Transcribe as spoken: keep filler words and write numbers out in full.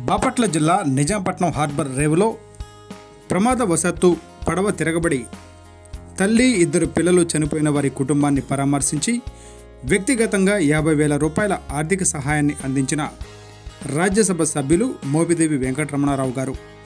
బాపట్ల జిల్లా నిజాంపట్నం హార్బర్ రేవులో ప్రమాదవశాత్తు పడవ తిరగబడి తల్లి ఇద్దరు పిల్లలు చనిపోయిన వారి కుటుంబాన్ని పరామర్శించి వ్యక్తిగతంగా యాభై వేల రూపాయల ఆర్థిక సహాయాన్ని అందించిన రాజ్యసభ సభ్యులు మోపిదేవి వెంకటరమణారావు గారు.